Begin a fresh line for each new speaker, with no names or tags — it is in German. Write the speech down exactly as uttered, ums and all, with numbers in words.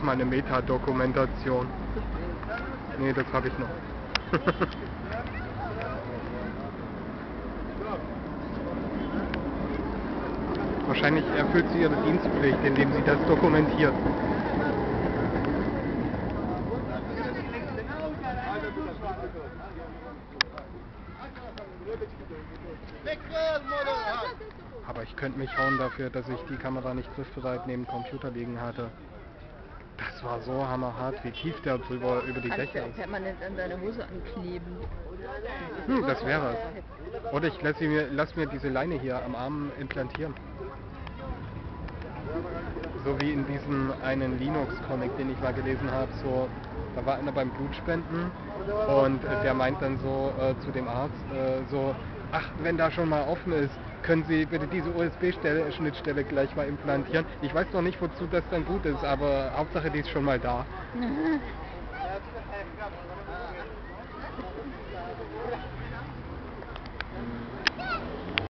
mal eine Metadokumentation. Nee, das habe ich noch. Wahrscheinlich erfüllt sie ihre Dienstpflicht, indem sie das dokumentiert. Aber ich könnte mich hauen dafür, dass ich die Kamera nicht griffbereit neben dem Computer liegen hatte. Das war so hammerhart, wie tief der drüber über die
Kannst
Dächer
du auch
ist.
permanent an deine Hose ankleben.
Hm, das wäre es. Oder ich lasse mir, lass mir diese Leine hier am Arm implantieren. So wie in diesem einen Linux-Comic, den ich mal gelesen habe, so, da war einer beim Blutspenden und äh, der meint dann so äh, zu dem Arzt, äh, so, ach, wenn da schon mal offen ist, können Sie bitte diese U S B-Schnittstelle gleich mal implantieren. Ich weiß noch nicht, wozu das dann gut ist, aber Hauptsache, die ist schon mal da.